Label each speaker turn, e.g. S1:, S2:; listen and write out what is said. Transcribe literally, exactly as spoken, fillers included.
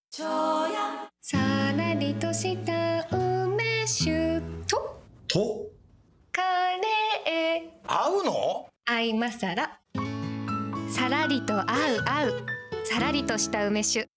S1: さらりとした梅酒と
S2: と
S1: カレー
S2: 合うの？
S1: 合いまさら。さらりと合う合うさらりとした梅酒